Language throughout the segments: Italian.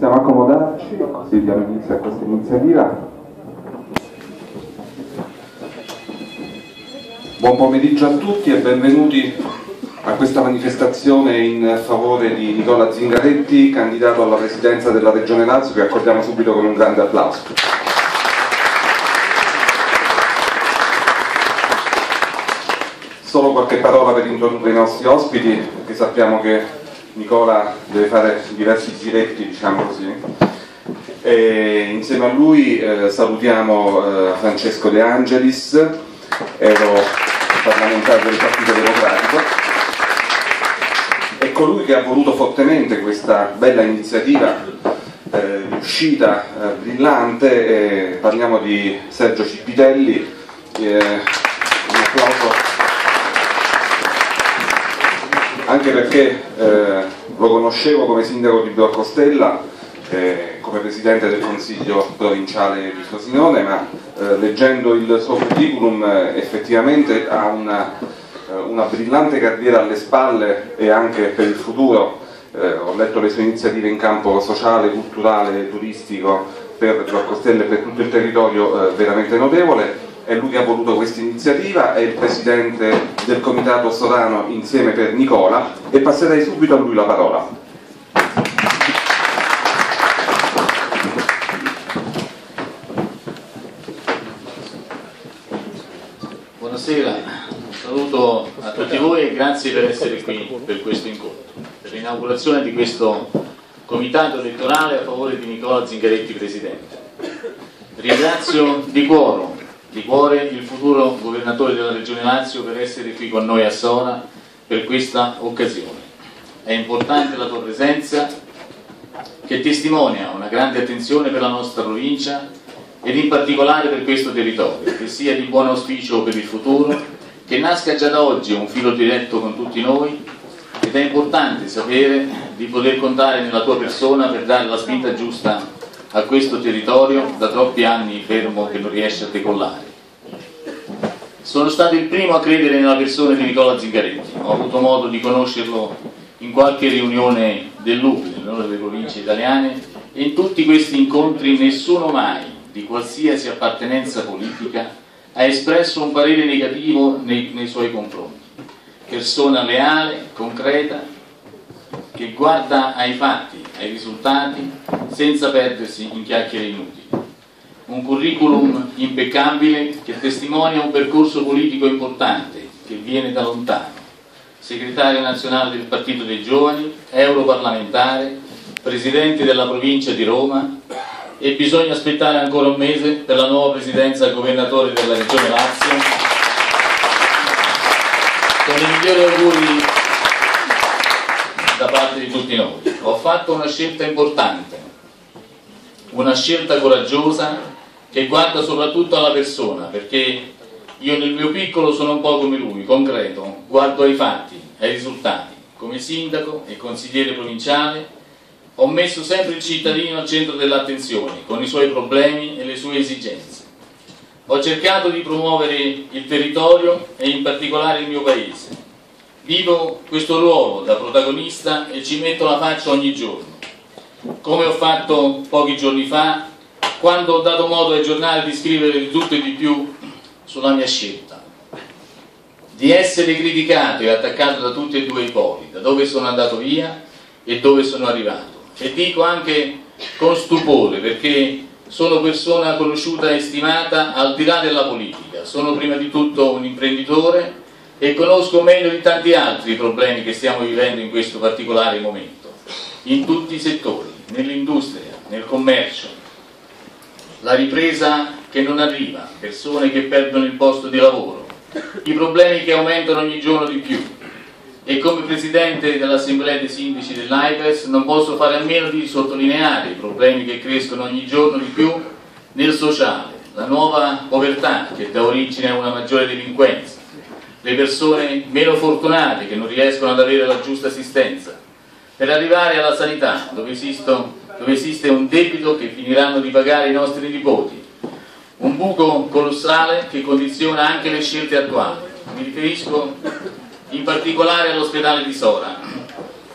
Possiamo accomodarci, così diamo inizio a questa iniziativa. Buon pomeriggio a tutti e benvenuti a questa manifestazione in favore di Nicola Zingaretti, candidato alla presidenza della Regione Lazio, che accordiamo subito con un grande applauso. Solo qualche parola per introdurre i nostri ospiti, perché sappiamo che Nicola deve fare diversi giretti, diciamo così. Insieme a lui salutiamo Francesco De Angelis, parlamentare del Partito Democratico, e colui che ha voluto fortemente questa bella iniziativa, riuscita, brillante. Parliamo di Sergio Cipitelli. Un applauso anche perché lo conoscevo come sindaco di Bloccostella, come presidente del Consiglio provinciale di Frosinone, ma leggendo il suo curriculum effettivamente ha una brillante carriera alle spalle e anche per il futuro. Ho letto le sue iniziative in campo sociale, culturale, turistico per Bloccostella e per tutto il territorio, veramente notevole. È lui che ha voluto questa iniziativa, è il presidente del Comitato Sorano insieme per Nicola, e passerei subito a lui la parola. Buonasera, un saluto a tutti voi e grazie per essere qui per questo incontro, per l'inaugurazione di questo comitato elettorale a favore di Nicola Zingaretti presidente. Ringrazio di cuore il futuro governatore della Regione Lazio per essere qui con noi a Sora per questa occasione. È importante la tua presenza, che testimonia una grande attenzione per la nostra provincia ed in particolare per questo territorio, che sia di buon auspicio per il futuro, che nasca già da oggi un filo diretto con tutti noi, ed è importante sapere di poter contare nella tua persona per dare la spinta giusta a questo territorio da troppi anni fermo che non riesce a decollare. Sono stato il primo a credere nella persona di Nicola Zingaretti, ho avuto modo di conoscerlo in qualche riunione dell'UPI, nell'unione delle province italiane, e in tutti questi incontri nessuno mai, di qualsiasi appartenenza politica, ha espresso un parere negativo nei suoi confronti. Persona leale, concreta, che guarda ai fatti, ai risultati, senza perdersi in chiacchiere inutili. Un curriculum impeccabile che testimonia un percorso politico importante che viene da lontano. Segretario nazionale del Partito dei Giovani, europarlamentare, presidente della provincia di Roma, e bisogna aspettare ancora un mese per la nuova presidenza al governatore della Regione Lazio. Con i migliori auguri da parte di tutti noi. Ho fatto una scelta importante, una scelta coraggiosa che guarda soprattutto alla persona, perché io nel mio piccolo sono un po' come lui, concreto, guardo ai fatti, ai risultati. Come sindaco e consigliere provinciale ho messo sempre il cittadino al centro dell'attenzione, con i suoi problemi e le sue esigenze. Ho cercato di promuovere il territorio e in particolare il mio paese. Vivo questo ruolo da protagonista e ci metto la faccia ogni giorno, come ho fatto pochi giorni fa, quando ho dato modo ai giornali di scrivere di tutto e di più sulla mia scelta, di essere criticato e attaccato da tutti e due i poli, da dove sono andato via e dove sono arrivato. E dico anche con stupore, perché sono persona conosciuta e stimata al di là della politica. Sono prima di tutto un imprenditore e conosco meglio di tanti altri i problemi che stiamo vivendo in questo particolare momento, in tutti i settori, nell'industria, nel commercio, la ripresa che non arriva, persone che perdono il posto di lavoro, i problemi che aumentano ogni giorno di più. E come presidente dell'Assemblea dei Sindaci dell'AIPES non posso fare a meno di sottolineare i problemi che crescono ogni giorno di più nel sociale, la nuova povertà che dà origine a una maggiore delinquenza, le persone meno fortunate che non riescono ad avere la giusta assistenza, per arrivare alla sanità, dove esiste un debito che finiranno di pagare i nostri nipoti, un buco colossale che condiziona anche le scelte attuali. Mi riferisco in particolare all'ospedale di Sora.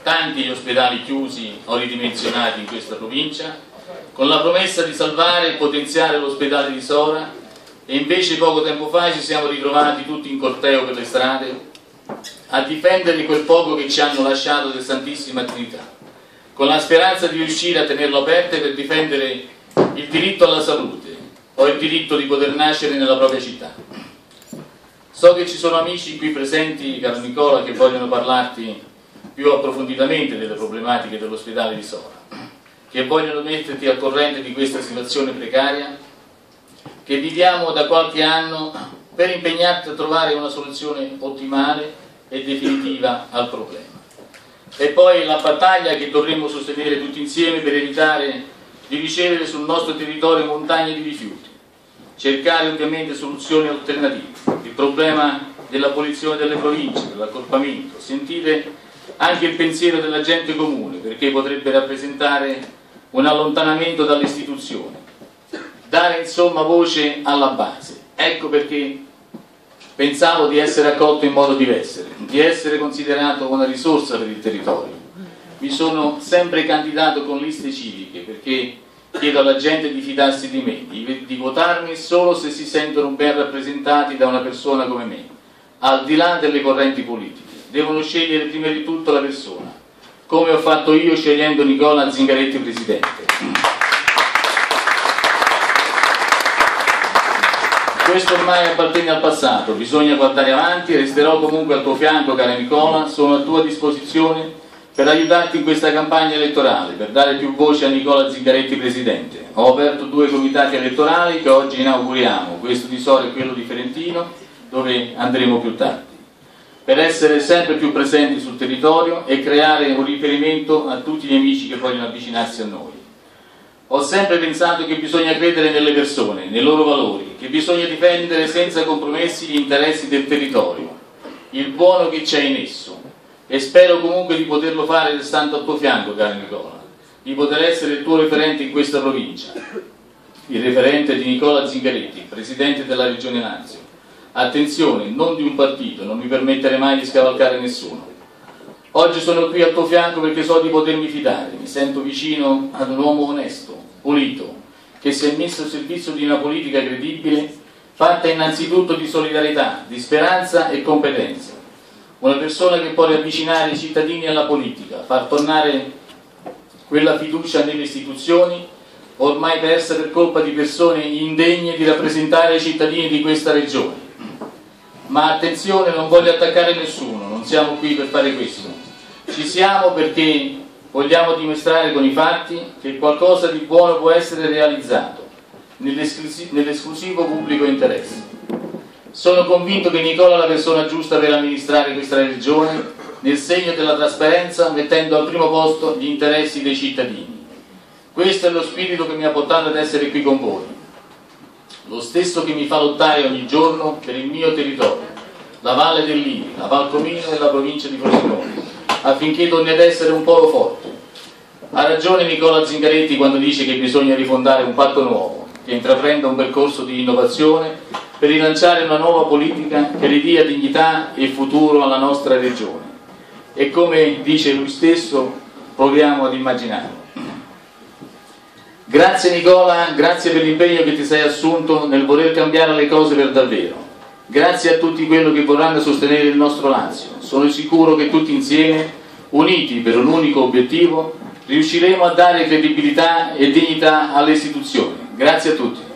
tanti gli ospedali chiusi o ridimensionati in questa provincia, con la promessa di salvare e potenziare l'ospedale di Sora, e invece poco tempo fa ci siamo ritrovati tutti in corteo per le strade a difendere quel poco che ci hanno lasciato del Santissima Trinità, con la speranza di riuscire a tenerlo aperto per difendere il diritto alla salute o il diritto di poter nascere nella propria città. So che ci sono amici qui presenti, caro Nicola, che vogliono parlarti più approfonditamente delle problematiche dell'ospedale di Sora, che vogliono metterti al corrente di questa situazione precaria che viviamo da qualche anno, per impegnarti a trovare una soluzione ottimale e definitiva al problema. E poi la battaglia che dovremmo sostenere tutti insieme per evitare di ricevere sul nostro territorio montagne di rifiuti, cercare ovviamente soluzioni alternative, il problema dell'abolizione delle province, dell'accorpamento, sentite anche il pensiero della gente comune, perché potrebbe rappresentare un allontanamento dalle istituzioni, dare insomma voce alla base. Ecco perché pensavo di essere accolto in modo diverso, di essere considerato una risorsa per il territorio. Mi sono sempre candidato con liste civiche perché chiedo alla gente di fidarsi di me, di votarmi solo se si sentono ben rappresentati da una persona come me, al di là delle correnti politiche. Devono scegliere prima di tutto la persona, come ho fatto io scegliendo Nicola Zingaretti presidente. Questo ormai appartiene al passato, bisogna guardare avanti, resterò comunque al tuo fianco, cara Nicola, sono a tua disposizione per aiutarti in questa campagna elettorale, per dare più voce a Nicola Zingaretti presidente. Ho aperto 2 comitati elettorali che oggi inauguriamo, questo di Sora e quello di Ferentino, dove andremo più tardi, per essere sempre più presenti sul territorio e creare un riferimento a tutti gli amici che vogliono avvicinarsi a noi. Ho sempre pensato che bisogna credere nelle persone, nei loro valori, che bisogna difendere senza compromessi gli interessi del territorio, il buono che c'è in esso, e spero comunque di poterlo fare restando al tuo fianco, caro Nicola, di poter essere il tuo referente in questa provincia, il referente di Nicola Zingaretti, presidente della Regione Lazio. Attenzione, non di un partito, non mi permetterei mai di scavalcare nessuno. Oggi sono qui al tuo fianco perché so di potermi fidare, mi sento vicino ad un uomo onesto, pulito, che si è messo al servizio di una politica credibile, fatta innanzitutto di solidarietà, di speranza e competenza. Una persona che può riavvicinare i cittadini alla politica, far tornare quella fiducia nelle istituzioni, ormai persa per colpa di persone indegne di rappresentare i cittadini di questa regione. Ma attenzione, non voglio attaccare nessuno, non siamo qui per fare questo. Ci siamo perché vogliamo dimostrare con i fatti che qualcosa di buono può essere realizzato nell'esclusivo pubblico interesse. Sono convinto che Nicola è la persona giusta per amministrare questa regione nel segno della trasparenza, mettendo al primo posto gli interessi dei cittadini. Questo è lo spirito che mi ha portato ad essere qui con voi, lo stesso che mi fa lottare ogni giorno per il mio territorio, la Valle del Liri, la Val Comino e la provincia di Frosinone, affinché torni ad essere un polo forte. Ha ragione Nicola Zingaretti quando dice che bisogna rifondare un patto nuovo, che intraprenda un percorso di innovazione per rilanciare una nuova politica che ridia dignità e futuro alla nostra regione. E come dice lui stesso, proviamo ad immaginarlo. Grazie Nicola, grazie per l'impegno che ti sei assunto nel voler cambiare le cose per davvero. Grazie a tutti quelli che vorranno sostenere il nostro Lazio. Sono sicuro che tutti insieme, uniti per un unico obiettivo, riusciremo a dare credibilità e dignità alle istituzioni. Grazie a tutti.